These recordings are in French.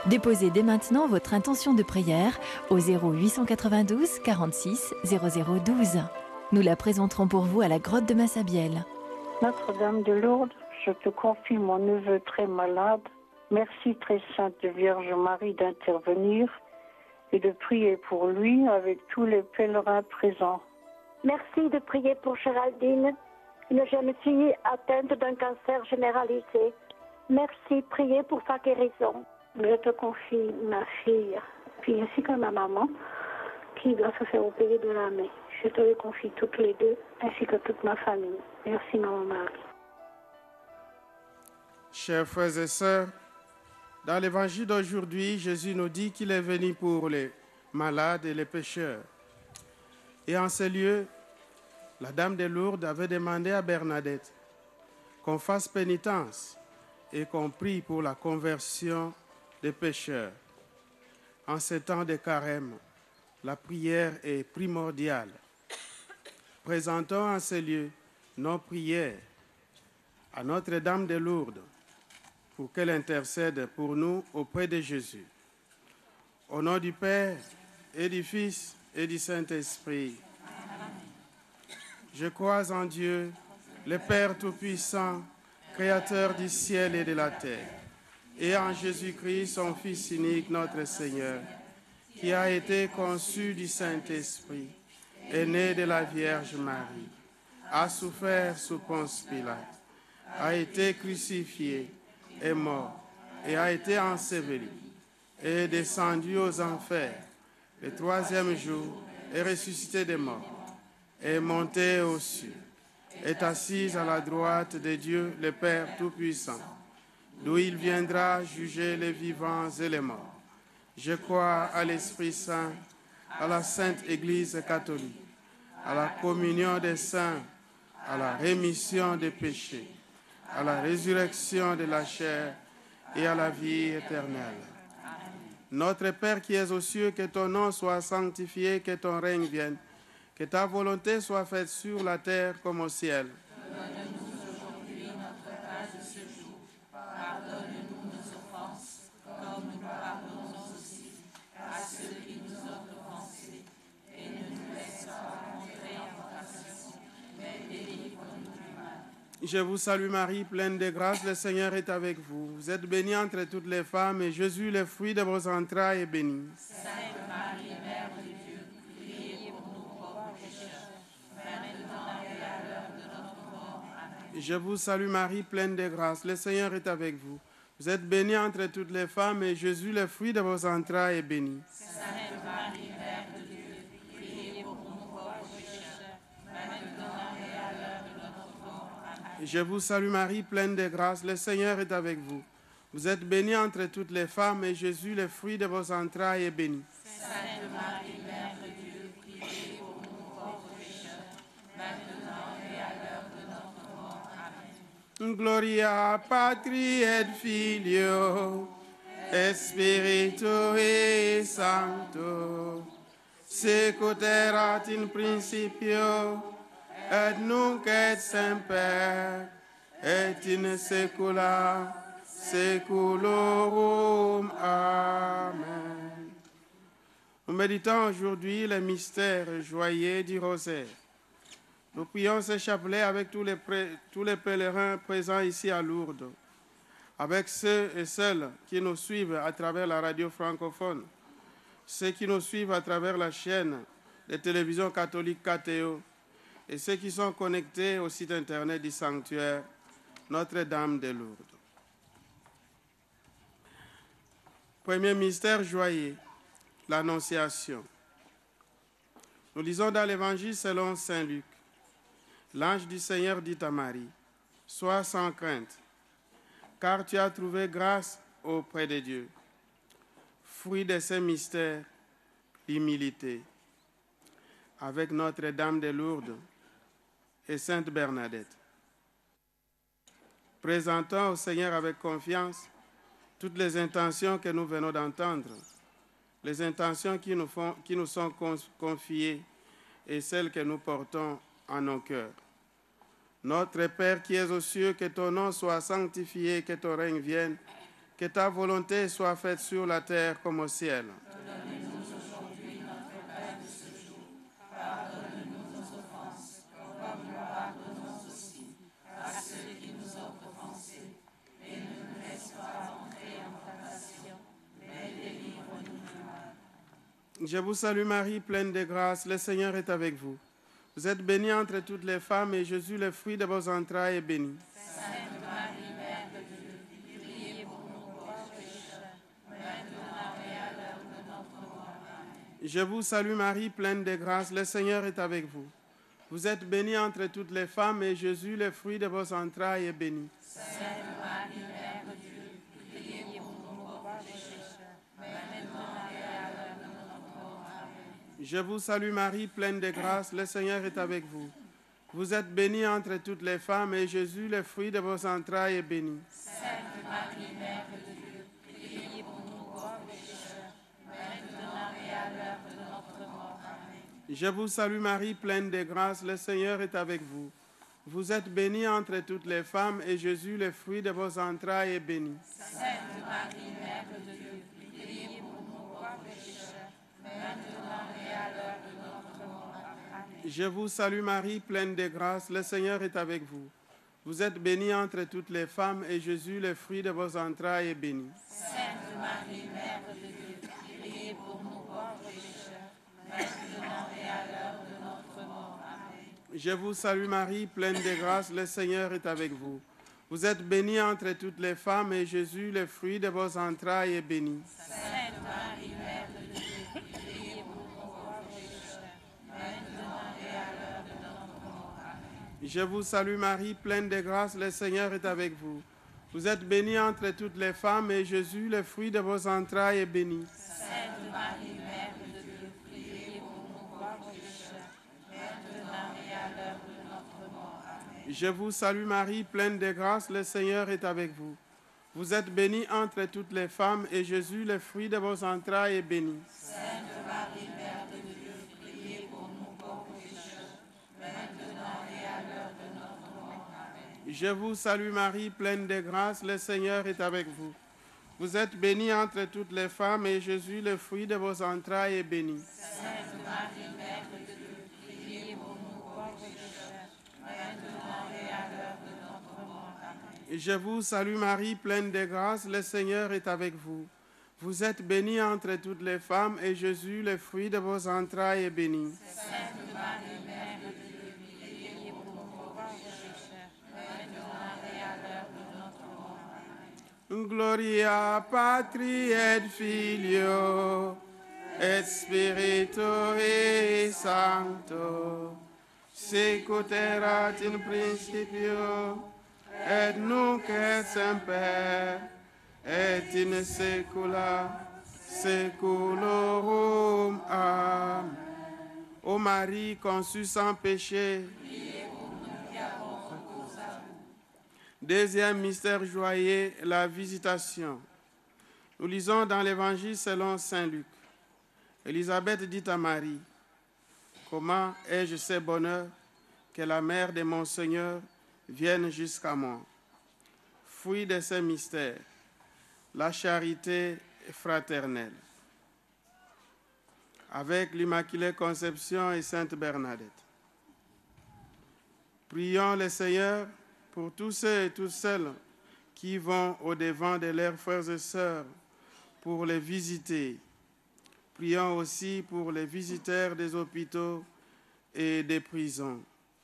Déposez dès maintenant votre intention de prière au 0892 46 0012. Nous la présenterons pour vous à la grotte de Massabielle. Notre-Dame de Lourdes, je te confie mon neveu très malade. Merci, très sainte Vierge Marie, d'intervenir et de prier pour lui avec tous les pèlerins présents. Merci de prier pour Géraldine, une jeune fille atteinte d'un cancer généralisé. Merci, priez pour sa guérison. Je te confie ma fille, puis ainsi que ma maman, qui doit se faire opérer de la main. Je te les confie toutes les deux, ainsi que toute ma famille. Merci, maman Marie. Chers frères et sœurs, dans l'évangile d'aujourd'hui, Jésus nous dit qu'il est venu pour les malades et les pécheurs. Et en ces lieux, la Dame de Lourdes avait demandé à Bernadette qu'on fasse pénitence et qu'on prie pour la conversion des pécheurs. En ces temps de carême, la prière est primordiale. Présentons en ces lieux nos prières à Notre-Dame de Lourdes pour qu'elle intercède pour nous auprès de Jésus. Au nom du Père et du Fils et du Saint-Esprit, je crois en Dieu, le Père Tout-Puissant, Créateur du ciel et de la terre, et en Jésus-Christ, son Fils unique, notre Seigneur, qui a été conçu du Saint-Esprit, est né de la Vierge Marie, a souffert sous Ponce Pilate, a été crucifié, est mort, et a été enseveli, et est descendu aux enfers, le troisième jour, est ressuscité des morts, est monté aux cieux, est assis à la droite de Dieu, le Père Tout-Puissant, d'où il viendra juger les vivants et les morts. Je crois à l'Esprit Saint, à la Sainte Église catholique, à la communion des saints, à la rémission des péchés, à la résurrection de la chair et à la vie éternelle. Notre Père qui es aux cieux, que ton nom soit sanctifié, que ton règne vienne, que ta volonté soit faite sur la terre comme au ciel. Donne-nous aujourd'hui notre pain de ce jour. Pardonne-nous nos offenses, comme nous pardonnons aussi à ceux qui nous ont offensés. Et ne nous laisse pas entrer en tentation, mais délivre-nous du mal. Je vous salue Marie, pleine de grâce, le Seigneur est avec vous. Vous êtes bénie entre toutes les femmes, et Jésus, le fruit de vos entrailles, est béni. Sainte Marie, Mère de Dieu, priez pour nous pauvres pécheurs, maintenant et à l'heure de notre mort. Amen. Je vous salue Marie, pleine de grâce, le Seigneur est avec vous. Vous êtes bénie entre toutes les femmes, et Jésus, le fruit de vos entrailles, est béni. Sainte Marie, Mère de Dieu, priez pour nous pauvres pécheurs, maintenant et à l'heure de notre mort. Amen. Je vous salue Marie, pleine de grâce, le Seigneur est avec vous. Vous êtes bénie entre toutes les femmes, et Jésus, le fruit de vos entrailles, est béni. Sainte Marie, Mère de Dieu, priez pour nous pauvres pécheurs, maintenant et à l'heure de notre mort. Amen. Gloria Patri et Filio, et Spiritui Sancto, sicut erat in principio, et nunc et semper, et in saecula saeculorum. Amen. Nous méditons aujourd'hui les mystères joyeux du rosaire. Nous prions ce chapelet avec tous les pèlerins présents ici à Lourdes, avec ceux et celles qui nous suivent à travers la radio francophone, ceux qui nous suivent à travers la chaîne de télévision catholique KTO, et ceux qui sont connectés au site internet du sanctuaire Notre-Dame de Lourdes. Premier mystère joyeux, l'Annonciation. Nous lisons dans l'Évangile selon saint Luc. L'ange du Seigneur dit à Marie, « Sois sans crainte, car tu as trouvé grâce auprès de Dieu. » Fruit de ces mystères, l'humilité. Avec Notre-Dame de Lourdes et Sainte Bernadette. Présentons au Seigneur avec confiance toutes les intentions que nous venons d'entendre, les intentions qui nous sont confiées et celles que nous portons en nos cœurs. Notre Père qui es aux cieux, que ton nom soit sanctifié, que ton règne vienne, Que ta volonté soit faite sur la terre comme au ciel. Donne-nous aujourd'hui notre pain de ce jour. Pardonne-nous nos offenses, comme nous pardonnons aussi à ceux qui nous ont offensés. Et ne nous laisse pas entrer en tentation, mais délivre-nous du mal. Je vous salue Marie, pleine de grâce, le Seigneur est avec vous. Vous êtes bénie entre toutes les femmes et Jésus, le fruit de vos entrailles, est béni. Sainte Marie, Mère de Dieu, priez pour nous pauvres pécheurs, maintenant et à l'heure de notre mort. Amen. Je vous salue Marie, pleine de grâce, le Seigneur est avec vous. Vous êtes bénie entre toutes les femmes et Jésus, le fruit de vos entrailles, est béni. Sainte Marie, Mère de Dieu, priez pour nous pauvres pécheurs, maintenant et à l'heure de notre mort. Amen. Je vous salue Marie, pleine de grâce, le Seigneur est avec vous. Vous êtes bénie entre toutes les femmes et Jésus, le fruit de vos entrailles, est béni. Sainte Marie, Mère de Dieu, priez pour nous pauvres pécheurs, maintenant et à l'heure de notre mort. Amen. Je vous salue Marie, pleine de grâce, le Seigneur est avec vous. Vous êtes bénie entre toutes les femmes et Jésus, le fruit de vos entrailles, est béni. Sainte Marie, Mère de Dieu, priez pour nous pauvres pécheurs, maintenant et à l'heure de notre mort. Amen. Je vous salue Marie, pleine de grâce, le Seigneur est avec vous. Vous êtes bénie entre toutes les femmes et Jésus, le fruit de vos entrailles, est béni. Sainte Marie, Mère de Dieu, priez pour nous pauvres pécheurs, maintenant et à l'heure de notre mort. Amen. Je vous salue Marie, pleine de grâce, le Seigneur est avec vous. Vous êtes bénie entre toutes les femmes et Jésus, le fruit de vos entrailles, est béni. Sainte Marie, Mère de Dieu, priez pour nous pauvres pécheurs, maintenant et à l'heure de notre mort. Amen. Je vous salue Marie, pleine de grâce, le Seigneur est avec vous. Vous êtes bénie entre toutes les femmes et Jésus, le fruit de vos entrailles, est béni. Sainte Marie, Mère de Dieu, priez pour nous pauvres pécheurs, maintenant et à l'heure de notre mort. Amen. Je vous salue Marie, pleine de grâce, le Seigneur est avec vous. Vous êtes bénie entre toutes les femmes et Jésus, le fruit de vos entrailles, est béni. Sainte Marie, Mère de Dieu, priez pour nous pauvres pécheurs, maintenant et à l'heure de notre mort. Amen. Je vous salue Marie, pleine de grâce, le Seigneur est avec vous. Vous êtes bénie entre toutes les femmes et Jésus, le fruit de vos entrailles, est béni. Sainte Marie, Mère de Dieu, priez pour nous pauvres pécheurs, maintenant et à l'heure de notre mort. Amen. Je vous salue Marie, pleine de grâce, le Seigneur est avec vous. Vous êtes bénie entre toutes les femmes et Jésus, le fruit de vos entrailles, est béni. Sainte Marie, Mère de Dieu, priez pour nous pauvres pécheurs, maintenant et à l'heure de notre mort. Amen. Gloria Patri et Filio et Spiritui Sancto, sicut erat in principio et nunc et semper et in saecula saeculorum. Amen. Ô Marie conçue sans péché, deuxième mystère joyeux, la visitation. Nous lisons dans l'Évangile selon saint Luc. Élisabeth dit à Marie, « Comment ai-je ce bonheur que la mère de mon Seigneur vienne jusqu'à moi ?» Fruit de ce mystère, la charité fraternelle. Avec l'Immaculée Conception et Sainte Bernadette. Prions le Seigneur pour tous ceux et toutes celles qui vont au-devant de leurs frères et sœurs pour les visiter. Prions aussi pour les visiteurs des hôpitaux et des prisons.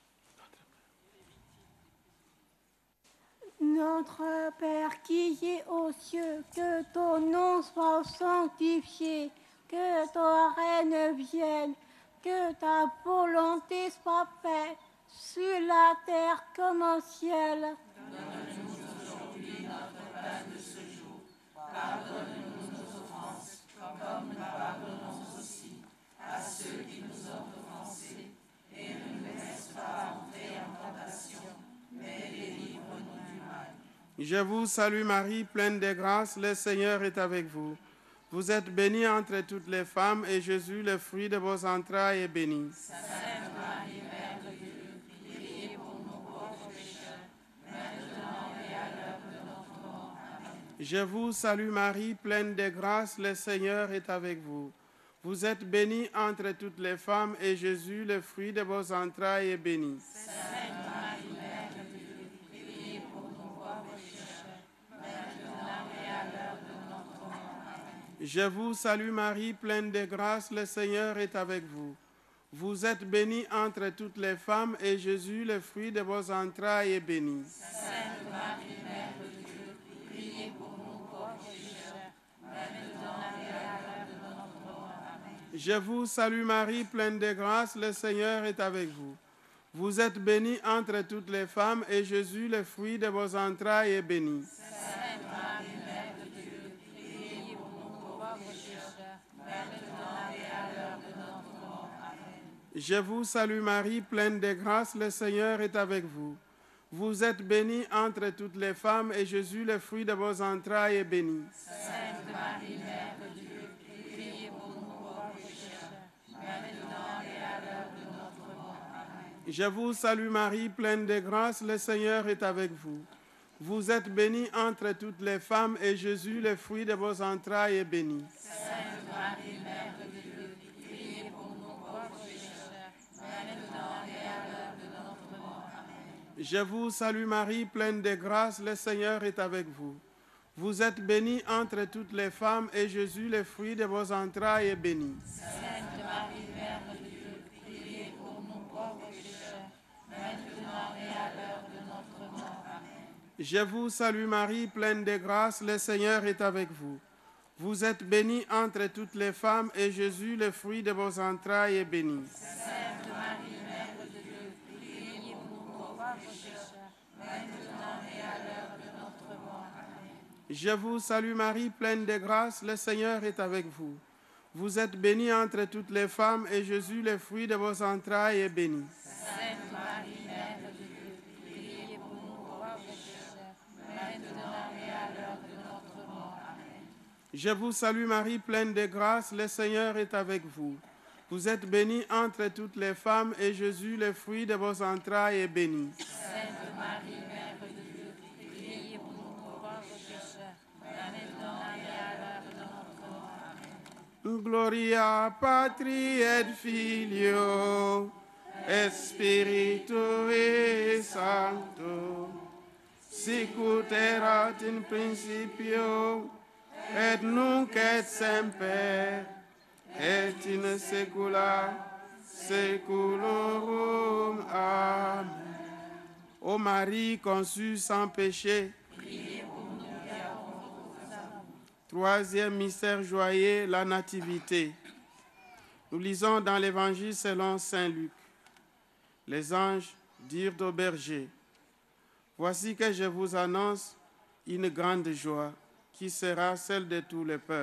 Notre Père qui es aux cieux, que ton nom soit sanctifié, que ton règne vienne, que ta volonté soit faite sur la terre comme au ciel. Donne-nous aujourd'hui notre pain de ce jour. Pardonne-nous nos offenses, comme nous pardonnons aussi à ceux qui nous ont offensés. Et ne nous laisse pas entrer en tentation, mais délivre-nous du mal. Je vous salue Marie, pleine de grâce, le Seigneur est avec vous. Vous êtes bénie entre toutes les femmes et Jésus, le fruit de vos entrailles, est béni. Sainte Marie, Mère de Dieu, priez pour nous pauvres pécheurs, maintenant et à l'heure de notre mort. Amen. Je vous salue Marie, pleine de grâce, le Seigneur est avec vous. Vous êtes bénie entre toutes les femmes, et Jésus, le fruit de vos entrailles, est béni. Sainte Marie, Mère de Dieu, priez pour nous pauvres pécheurs, maintenant et à l'heure de notre mort. Amen. Je vous salue Marie, pleine de grâce, le Seigneur est avec vous. Vous êtes bénie entre toutes les femmes, et Jésus, le fruit de vos entrailles, est béni. Sainte Marie, Mère de Dieu, priez pour nous pauvres pécheurs, maintenant et à l'heure de notre mort. Amen. Je vous salue Marie, pleine de grâce, le Seigneur est avec vous. Vous êtes bénie entre toutes les femmes, et Jésus, le fruit de vos entrailles, est béni. Sainte Marie, Mère de Dieu, priez pour nous pauvres pécheurs, maintenant et à l'heure de notre mort. Amen. Je vous salue Marie, pleine de grâce, le Seigneur est avec vous. Vous êtes bénie entre toutes les femmes, et Jésus, le fruit de vos entrailles, est béni. Sainte Marie, Mère de Dieu, priez pour nous pauvres pécheurs, maintenant et à l'heure de notre mort. Amen. Je vous salue Marie, pleine de grâce, le Seigneur est avec vous. Vous êtes bénie entre toutes les femmes, et Jésus, le fruit de vos entrailles, est béni. Sainte Marie, Mère de Dieu, priez pour nous pauvres pécheurs, maintenant et à l'heure de notre mort. Amen. Je vous salue Marie, pleine de grâce, le Seigneur est avec vous. Vous êtes bénie entre toutes les femmes, et Jésus, le fruit de vos entrailles, est béni. Sainte Marie, Mère de Dieu, priez pour nous pauvres pécheurs, maintenant et à l'heure de notre mort. Amen. Je vous salue Marie, pleine de grâce, le Seigneur est avec vous. Vous êtes bénie entre toutes les femmes, et Jésus, le fruit de vos entrailles, est béni. Sainte Marie, Mère de Dieu, priez pour nous pauvres pécheurs, maintenant et à l'heure de notre mort. Amen. Je vous salue Marie, pleine de grâce, le Seigneur est avec vous. Vous êtes bénie entre toutes les femmes, et Jésus, le fruit de vos entrailles, est béni. Sainte Marie, Mère de Dieu, priez pour nous pauvres pécheurs, maintenant et à l'heure de notre mort. Amen. Je vous salue Marie, pleine de grâce, le Seigneur est avec vous. Vous êtes bénie entre toutes les femmes, et Jésus, le fruit de vos entrailles, est béni. Sainte Marie, Mère de Dieu, priez pour nous pauvres pécheurs, maintenant et à l'heure de notre mort. Amen. Gloria Patri et Filio, et Spiritui Sancto, sic ut erat in principio, et nunc et semper, et in saecula saeculorum. Amen. Ô Marie conçue sans péché, troisième mystère joyeux, la Nativité. Nous lisons dans l'Évangile selon saint Luc. Les anges dirent aux bergers, « Voici que je vous annonce une grande joie qui sera celle de tous les peuples. »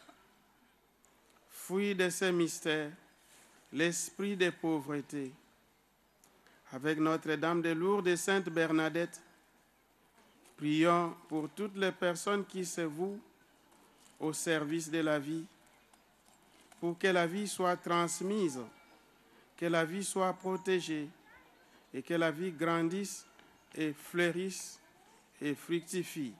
Fruit de ces mystères, l'esprit de pauvreté. Avec Notre-Dame de Lourdes et Sainte Bernadette, prions pour toutes les personnes qui se vouent au service de la vie, pour que la vie soit transmise, que la vie soit protégée et que la vie grandisse et fleurisse et fructifie.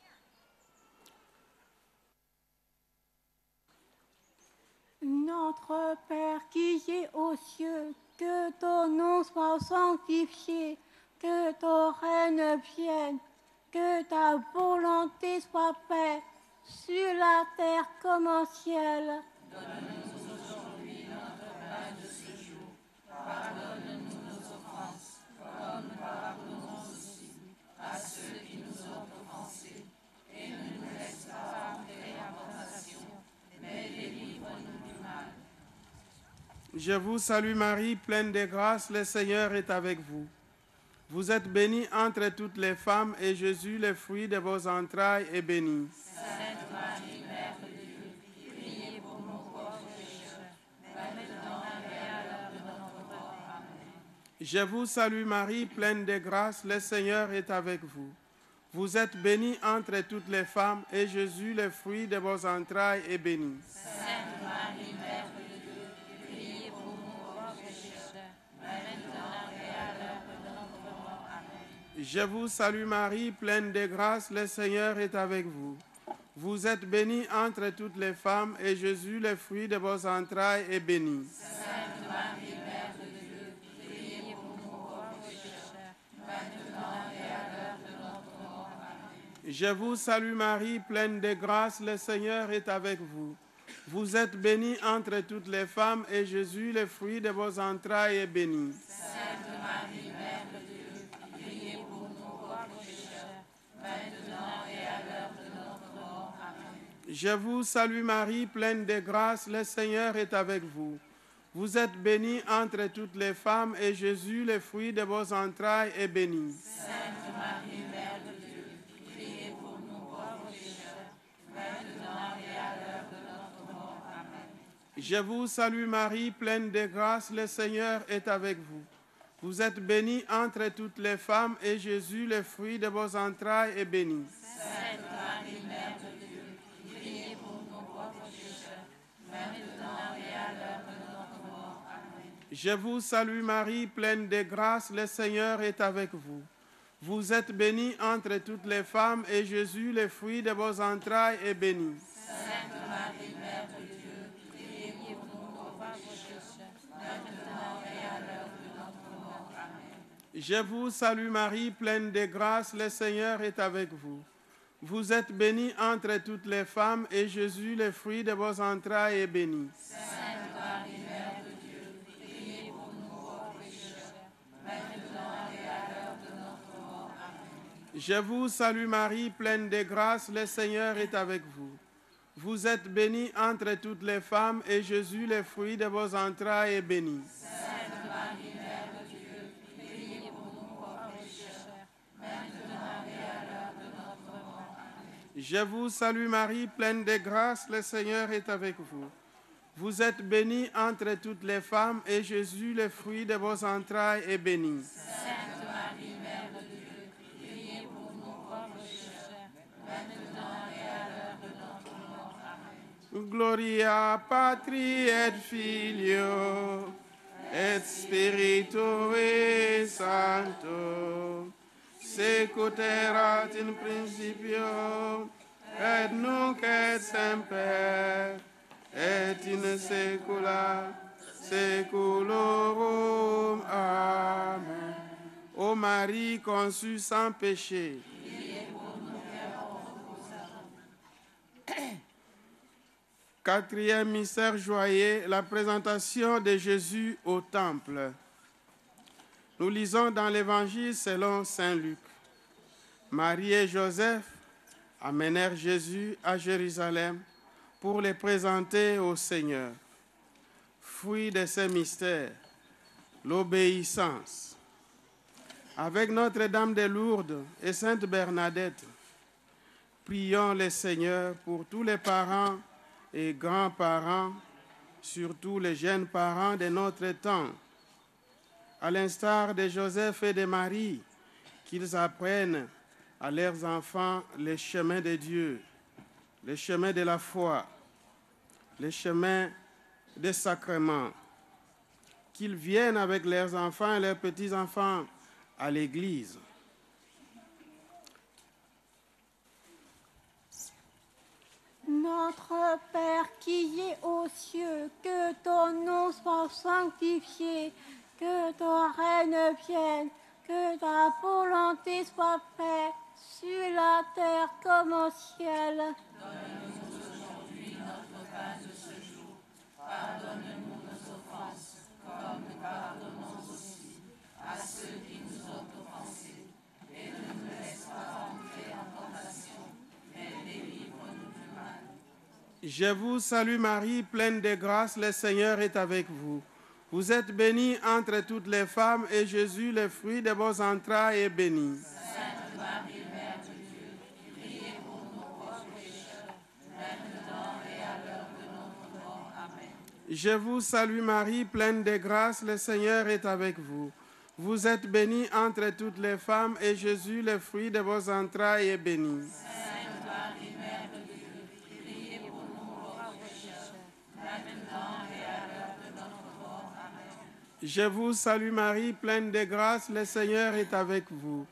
Notre Père qui es aux cieux, que ton nom soit sanctifié, que ton règne vienne, que ta volonté soit faite sur la terre comme au ciel. Donne-nous aujourd'hui notre pain de ce jour. Pardonne-nous nos offenses, comme nous pardonnons aussi à ceux qui nous ont offensés. Et ne nous laisse pas entrer en tentation, mais délivre-nous du mal. Je vous salue Marie, pleine de grâce, le Seigneur est avec vous. Vous êtes bénie entre toutes les femmes, et Jésus, le fruit de vos entrailles, est béni. Sainte Marie, Mère de Dieu, priez pour nous pauvres pécheurs, maintenant et à l'heure de notre mort. Amen. Je vous salue Marie, pleine de grâce, le Seigneur est avec vous. Vous êtes bénie entre toutes les femmes, et Jésus, le fruit de vos entrailles, est béni. Sainte Marie, Mère de Dieu, priez pour nous pauvres pécheurs, maintenant et à l'heure de notre mort. Amen. Je vous salue Marie, pleine de grâce, le Seigneur est avec vous. Vous êtes bénie entre toutes les femmes, et Jésus, le fruit de vos entrailles, est béni. Sainte Marie, Mère de Dieu, priez pour nous pauvres pécheurs, maintenant et à l'heure de notre mort. Amen. Je vous salue Marie, pleine de grâce, le Seigneur est avec vous. Vous êtes bénie entre toutes les femmes, et Jésus, le fruit de vos entrailles, est béni. Sainte Marie, Mère de Dieu, priez pour nous pauvres pécheurs, maintenant et à l'heure de notre mort. Amen. Je vous salue Marie, pleine de grâce, le Seigneur est avec vous. Vous êtes bénie entre toutes les femmes, et Jésus, le fruit de vos entrailles, est béni. Sainte Marie, Mère de Dieu, priez pour nous pauvres pécheurs, maintenant et à l'heure de notre mort. Amen. Je vous salue Marie, pleine de grâce, le Seigneur est avec vous. Vous êtes bénie entre toutes les femmes, et Jésus, le fruit de vos entrailles, est béni. Sainte Marie, Mère de Dieu, priez pour nous pauvres pécheurs, maintenant et à l'heure de notre mort. Amen. Je vous salue Marie, pleine de grâce, le Seigneur est avec vous. Vous êtes bénie entre toutes les femmes, et Jésus, le fruit de vos entrailles, est béni. Sainte Marie, Mère de Dieu, priez pour nous pauvres pécheurs, maintenant et à l'heure de notre mort. Amen. Je vous salue Marie, pleine de grâce, le Seigneur est avec vous. Vous êtes bénie entre toutes les femmes, et Jésus, le fruit de vos entrailles, est béni. Sainte Marie, Mère de Dieu, priez pour nous pauvres pécheurs, maintenant et à l'heure de notre mort. Amen. Je vous salue Marie, pleine de grâce, le Seigneur est avec vous. Vous êtes bénie entre toutes les femmes, et Jésus, le fruit de vos entrailles, est béni. Sainte Marie, Mère de Dieu, priez pour nous pauvres pécheurs, maintenant et à l'heure de notre mort. Amen. Je vous salue Marie, pleine de grâce, le Seigneur est avec vous. Vous êtes bénie entre toutes les femmes, et Jésus, le fruit de vos entrailles, est béni. Sainte Marie, Mère de Dieu, priez pour nous pauvres pécheurs, maintenant et à l'heure de notre mort. Amen. Gloria Patri et Filio et Spiritui Sancto, sicut erat in principio et nunc et semper et in saecula saeculorum. Amen. Ô Marie conçue sans péché, quatrième mystère joyeux, la présentation de Jésus au temple. Nous lisons dans l'Évangile selon saint Luc. Marie et Joseph amenèrent Jésus à Jérusalem pour le présenter au Seigneur. Fruit de ces mystères, l'obéissance. Avec Notre-Dame de Lourdes et Sainte Bernadette, prions le Seigneur pour tous les parents et grands-parents, surtout les jeunes parents de notre temps, à l'instar de Joseph et de Marie, qu'ils apprennent à leurs enfants le chemin de Dieu, le chemin de la foi, le chemin des sacrements, qu'ils viennent avec leurs enfants et leurs petits-enfants à l'église. Notre Père qui es aux cieux, que ton nom soit sanctifié, que ton règne vienne, que ta volonté soit faite sur la terre comme au ciel. Donne-nous aujourd'hui notre pain de ce jour. Pardonne-nous nos offenses, comme nous pardonnons aussi à ceux qui nous ont offensés. Et ne nous laisse pas entrer en tentation, mais délivre-nous du mal. Je vous salue Marie, pleine de grâce, le Seigneur est avec vous. Vous êtes bénie entre toutes les femmes, et Jésus, le fruit de vos entrailles, est béni. Sainte Marie, Mère de Dieu, priez pour nous pauvres pécheurs, maintenant et à l'heure de notre mort. Amen. Je vous salue Marie, pleine de grâce, le Seigneur est avec vous. Vous êtes bénie entre toutes les femmes, et Jésus, le fruit de vos entrailles, est béni. Sainte Marie, Mère de Dieu, priez pour nous pauvres pécheurs, maintenant et à l'heure de notre mort. Amen. Je vous salue Marie, pleine de grâce, le Seigneur est avec vous.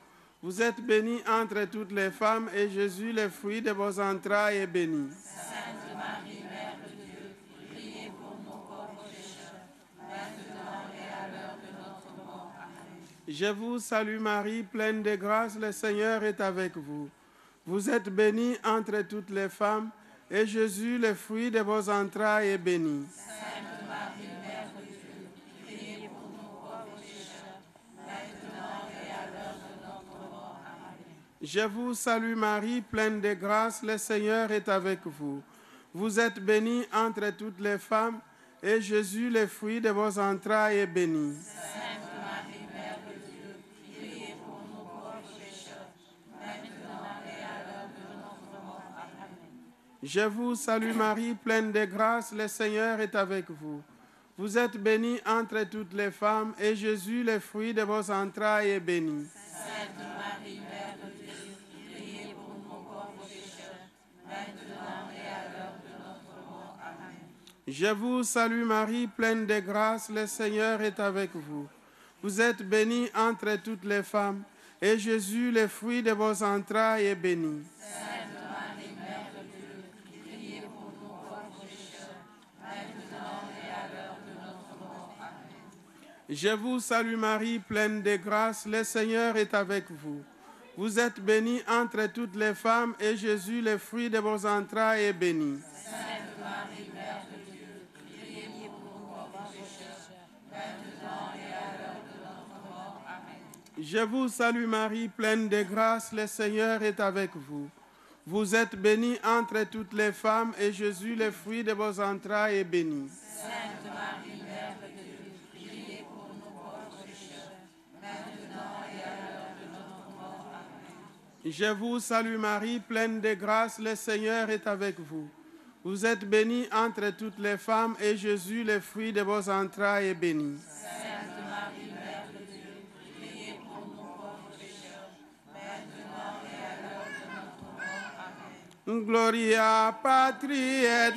Vous êtes bénie entre toutes les femmes, et Jésus, le fruit de vos entrailles, est béni. Sainte Marie, Mère de Dieu, priez pour nous pauvres pécheurs, maintenant et à l'heure de notre mort. Amen. Je vous salue Marie, pleine de grâce, le Seigneur est avec vous. Vous êtes bénie entre toutes les femmes, et Jésus, le fruit de vos entrailles, est béni. Sainte Marie, Mère de Dieu, priez pour nous pauvres pécheurs, maintenant et à l'heure de notre mort. Amen. Je vous salue Marie, pleine de grâce, le Seigneur est avec vous. Vous êtes bénie entre toutes les femmes, et Jésus, le fruit de vos entrailles, est béni. Sainte Marie, Mère de Dieu, priez pour nous pauvres pécheurs, maintenant et à l'heure de notre mort. Amen. Je vous salue Marie, pleine de grâce, le Seigneur est avec vous. Vous êtes bénie entre toutes les femmes, et Jésus, le fruit de vos entrailles, est béni. Sainte Marie, Mère de Dieu, priez pour nous pauvres pécheurs, maintenant et à l'heure de notre mort. Amen. Je vous salue Marie, pleine de grâce, le Seigneur est avec vous. Vous êtes bénie entre toutes les femmes, et Jésus, le fruit de vos entrailles, est béni. Sainte Marie, Mère de Dieu, priez pour nous pauvres pécheurs, maintenant et à l'heure de notre mort. Amen. Je vous salue Marie, pleine de grâce, le Seigneur est avec vous. Vous êtes bénie entre toutes les femmes, et Jésus, le fruit de vos entrailles, est béni. Sainte Marie, Mère de Dieu, priez pour nous pauvres pécheurs, maintenant et à l'heure de notre mort. Amen. Je vous salue Marie, pleine de grâce, le Seigneur est avec vous. Vous êtes bénie entre toutes les femmes, et Jésus, le fruit de vos entrailles, est béni. Sainte Marie, Mère de Dieu, priez pour nous pauvres pécheurs, maintenant et à l'heure de notre mort. Amen. Je vous salue Marie, pleine de grâce, le Seigneur est avec vous. Vous êtes bénie entre toutes les femmes, et Jésus, le fruit de vos entrailles, est béni. Sainte Marie, Mère de Dieu, priez pour nous pauvres pécheurs, maintenant et à l'heure de notre mort. Amen. Gloria Patri et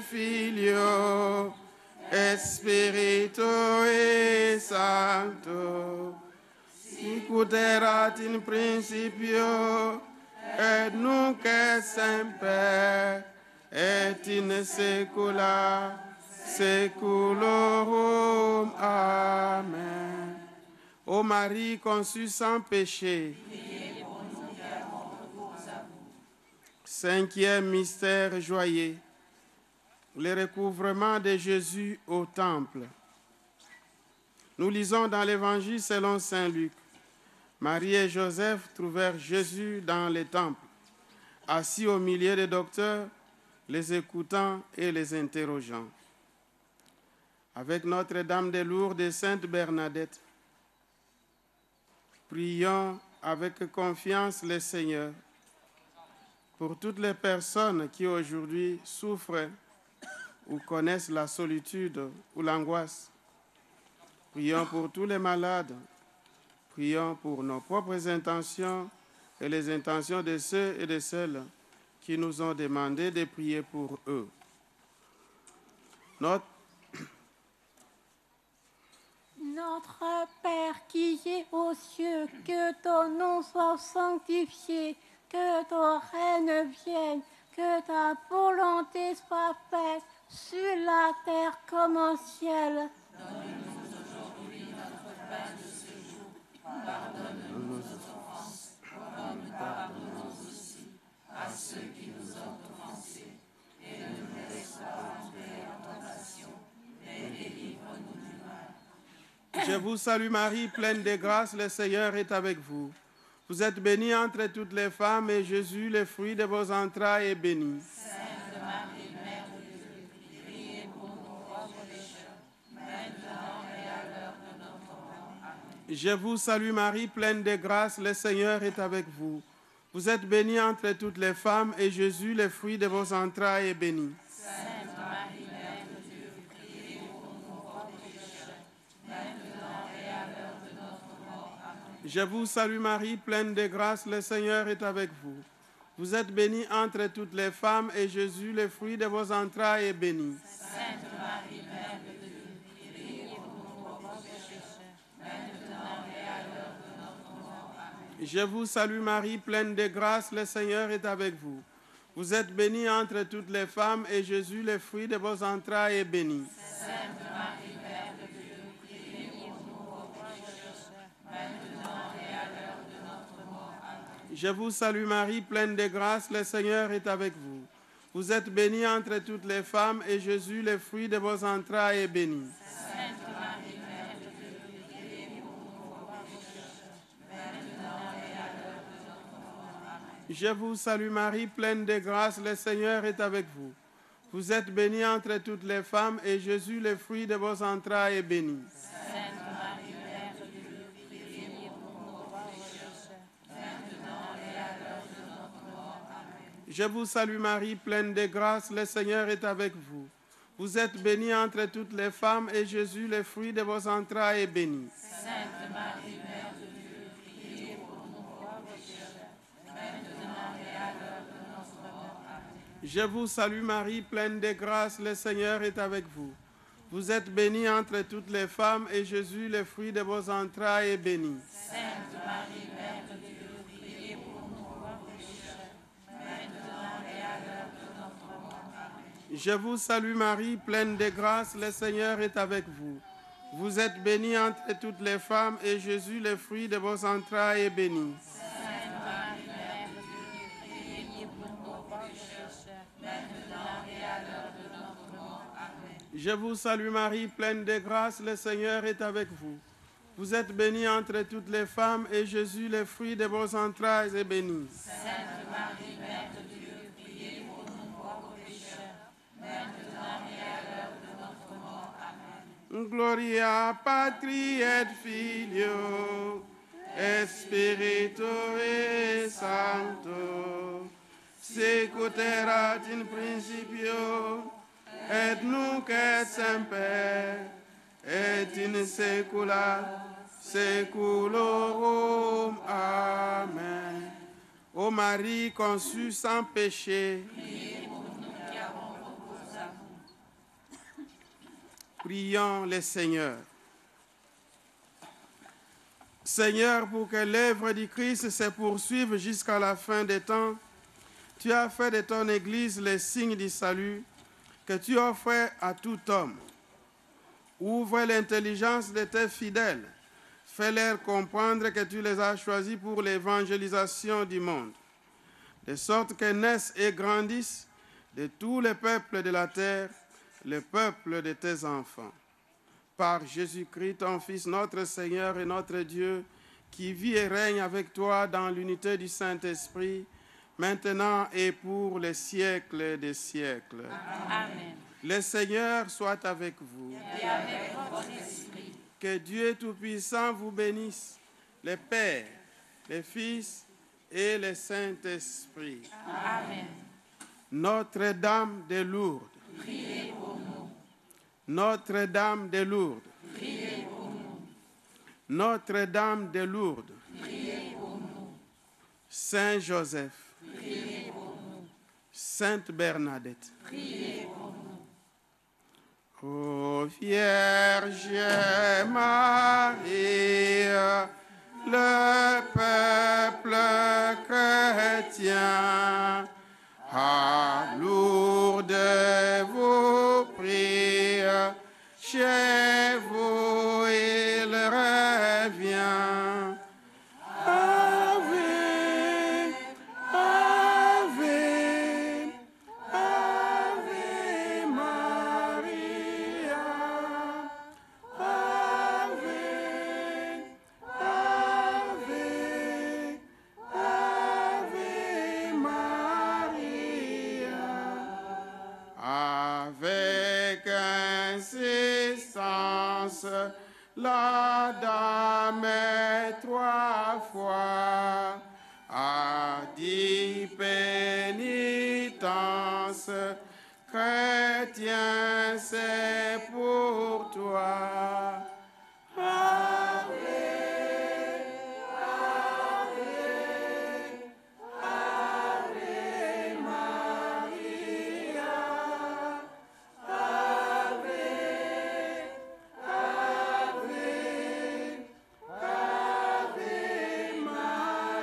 Filio, et Spiritui Sancto, sicut erat in principio, et nunc et semper, et in saecula saeculorum. Amen. Ô Marie conçue sans péché, cinquième mystère joyeux, le recouvrement de Jésus au temple. Nous lisons dans l'Évangile selon saint Luc. Marie et Joseph trouvèrent Jésus dans le temple, assis au milieu des docteurs, les écoutant et les interrogeant. Avec Notre-Dame de Lourdes et Sainte Bernadette, prions avec confiance le Seigneur pour toutes les personnes qui aujourd'hui souffrent ou connaissent la solitude ou l'angoisse. Prions pour tous les malades. Prions pour nos propres intentions et les intentions de ceux et de celles qui nous ont demandé de prier pour eux. Notre Père qui es aux cieux, que ton nom soit sanctifié, que ton règne vienne, que ta volonté soit faite sur la terre comme au ciel. Donne-nous aujourd'hui notre pain de ce jour. Pardonne-nous nos offenses, comme nous pardonnons aussi à ceux qui nous ont offensés. Et ne nous laisse pas entrer en tentation, mais délivre-nous du mal. Je vous salue Marie, pleine de grâce, le Seigneur est avec vous. Vous êtes bénie entre toutes les femmes, et Jésus, le fruit de vos entrailles, est béni. Sainte Marie, Mère de Dieu, priez pour nous pauvres pécheurs, maintenant et à l'heure de notre mort. Amen. Je vous salue Marie, pleine de grâce, le Seigneur est avec vous. Vous êtes bénie entre toutes les femmes, et Jésus, le fruit de vos entrailles, est béni. Sainte Marie, Mère de Dieu, priez pour nous pauvres pécheurs, maintenant et à l'heure de notre mort. Amen. Je vous salue Marie, pleine de grâce, le Seigneur est avec vous. Vous êtes bénie entre toutes les femmes, et Jésus, le fruit de vos entrailles, est béni. Sainte Marie, Mère de Dieu, priez pour nous pauvres pécheurs, maintenant et à l'heure de notre mort. Amen. Je vous salue Marie, pleine de grâce, le Seigneur est avec vous. Vous êtes bénie entre toutes les femmes, et Jésus, le fruit de vos entrailles, est béni. Sainte Marie, Mère de Dieu, priez pour nous pauvres pécheurs, maintenant et à l'heure de notre mort. Amen. Je vous salue Marie, pleine de grâce, le Seigneur est avec vous. Vous êtes bénie entre toutes les femmes, et Jésus, le fruit de vos entrailles, est béni. Sainte Marie, Mère de Dieu, priez pour nous pauvres pécheurs, maintenant et à l'heure de notre mort. Amen. Je vous salue Marie, pleine de grâce, le Seigneur est avec vous. Vous êtes bénie entre toutes les femmes, et Jésus, le fruit de vos entrailles, est béni. Sainte Marie, Mère de Dieu, priez pour nous pauvres pécheurs, maintenant et à l'heure de notre mort. Amen. Je vous salue Marie, pleine de grâce, le Seigneur est avec vous. Vous êtes bénie entre toutes les femmes, et Jésus, le fruit de vos entrailles, est béni. Sainte Marie, Mère de Dieu, priez pour nous pauvres pécheurs, maintenant et à l'heure de notre mort. Amen. Je vous salue Marie, pleine de grâce, le Seigneur est avec vous. Vous êtes bénie entre toutes les femmes, et Jésus, le fruit de vos entrailles, est béni. Sainte Marie, Mère de Dieu, priez pour nous pauvres pécheurs, maintenant et à l'heure de notre mort. Amen. Je vous salue Marie, pleine de grâce, le Seigneur est avec vous. Vous êtes bénie entre toutes les femmes, et Jésus, le fruit de vos entrailles, est béni. Sainte Marie, Mère de Dieu, priez pour nous pauvres pécheurs, maintenant et à l'heure de notre mort. Amen. Je vous salue Marie, pleine de grâce, le Seigneur est avec vous. Vous êtes bénie entre toutes les femmes, et Jésus, le fruit de vos entrailles, est béni. Sainte Marie, Mère de Dieu, priez pour nous pauvres pécheurs, maintenant et à l'heure de notre mort. Amen. Gloria Patri et Filio, et Spiritui Sancto, sicut in principio, et nunc et semper, et in saecula saeculorum. Amen. Ô Marie conçue sans péché, prions le Seigneur. Seigneur, pour que l'œuvre du Christ se poursuive jusqu'à la fin des temps, tu as fait de ton Église les signes du salut que tu offres à tout homme. Ouvre l'intelligence de tes fidèles. Fais-leur comprendre que tu les as choisis pour l'évangélisation du monde, de sorte que naissent et grandissent de tous les peuples de la terre, le peuple de tes enfants. Par Jésus-Christ, ton Fils, notre Seigneur et notre Dieu, qui vit et règne avec toi dans l'unité du Saint-Esprit, maintenant et pour les siècles des siècles. Amen. Le Seigneur soit avec vous. Et avec votre esprit. Que Dieu Tout-Puissant vous bénisse, le Père, le Fils et le Saint-Esprit. Amen. Notre-Dame de Lourdes. Priez pour nous. Notre-Dame de Lourdes. Priez pour nous. Notre-Dame de Lourdes. Priez pour nous. Saint Joseph. Priez pour nous. Sainte Bernadette. Priez pour nous. Ô Vierge Marie, le peuple chrétien, à Lourdes vous prie, chez vous il revient. Ave, Ave, Ave Maria, Ave, Ave, Ave Maria. Avec insistance, la dame trois fois a dit pénitence, chrétien, c'est pour toi. Ave, Ave, Ave Maria, Ave, Ave, Ave Maria.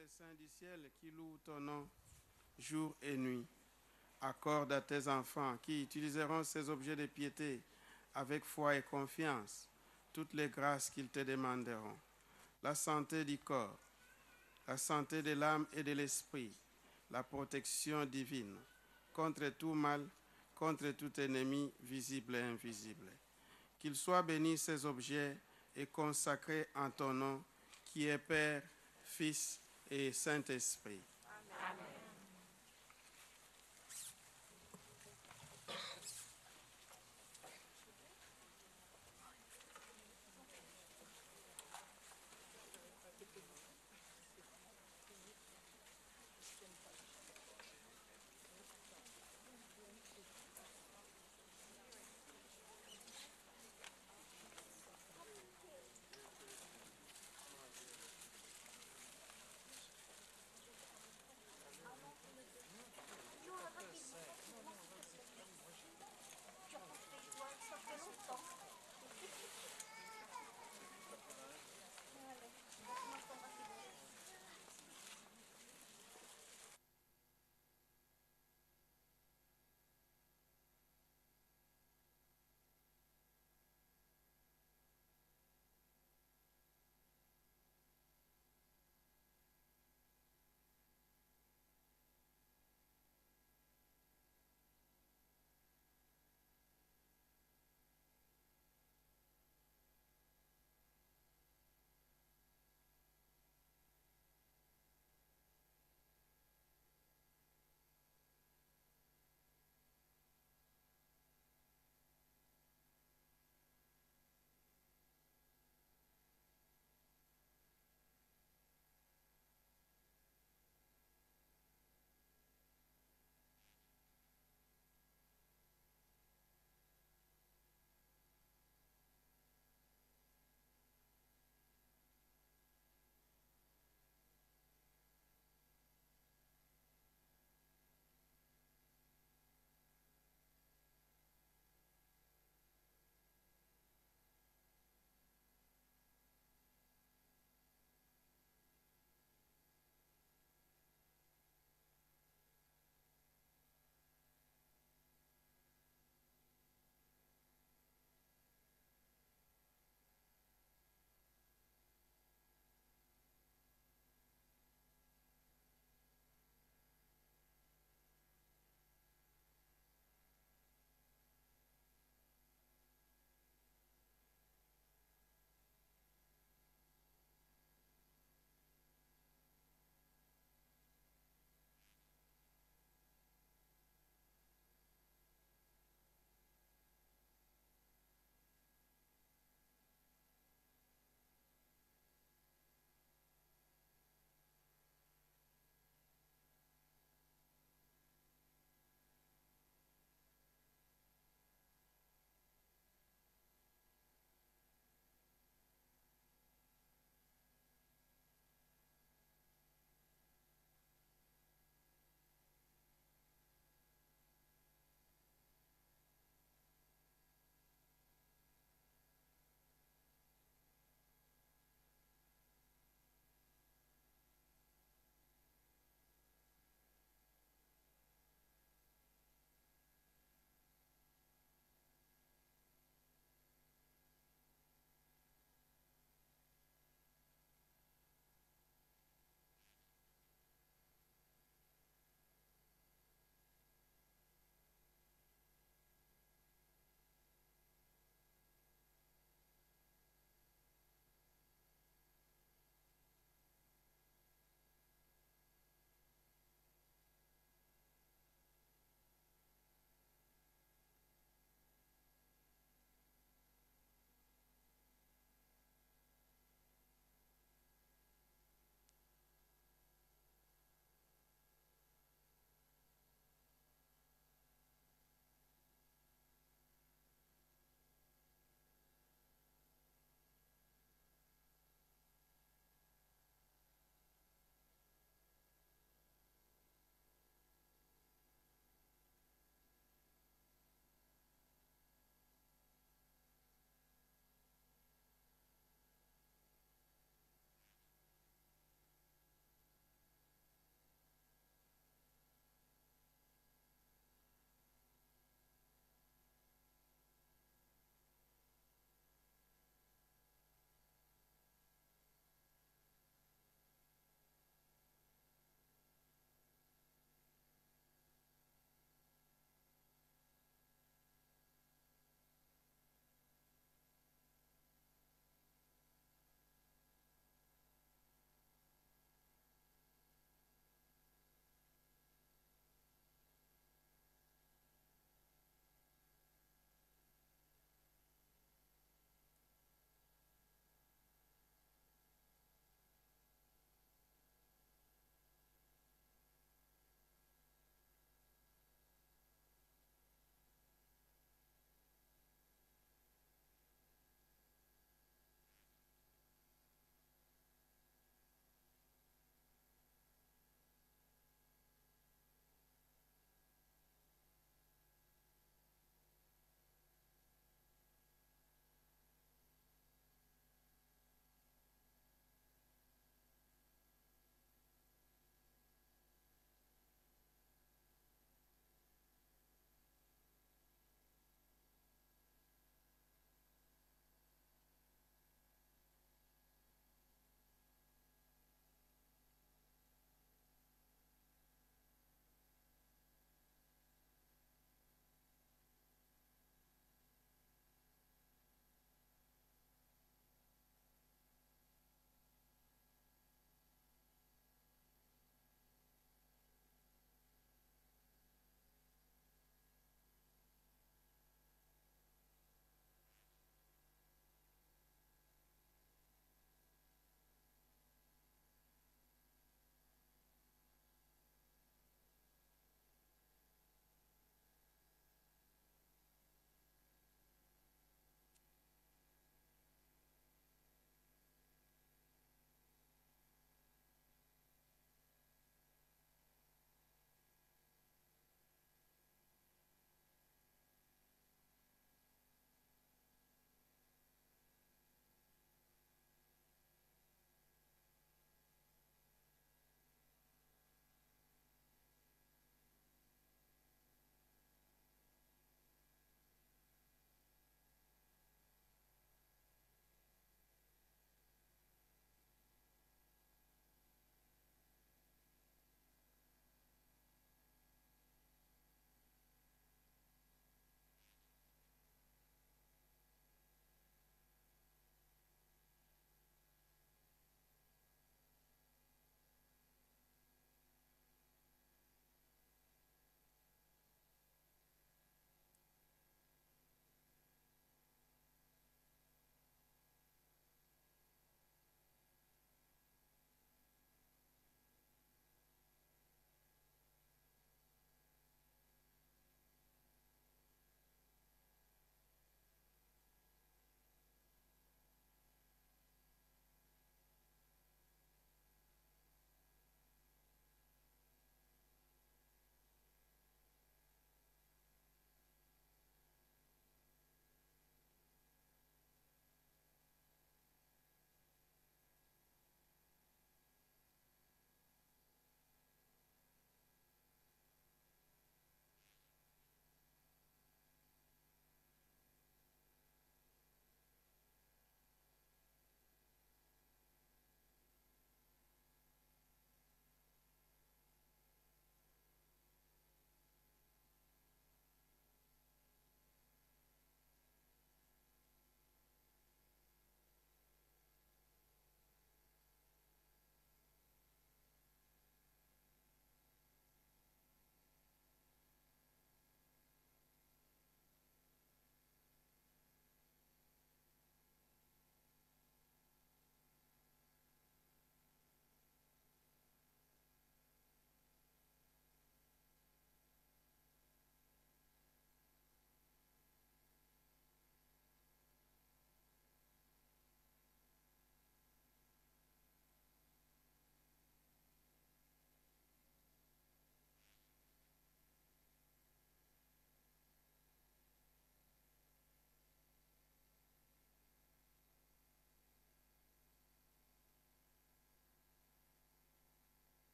les saints du ciel qui louent ton nom jour et nuit. Accorde à tes enfants qui utiliseront ces objets de piété avec foi et confiance toutes les grâces qu'ils te demanderont. La santé du corps, la santé de l'âme et de l'esprit, la protection divine contre tout mal, contre tout ennemi visible et invisible. Qu'ils soient bénis ces objets et consacrés en ton nom, qui est Père, Fils et Saint-Esprit. Amen.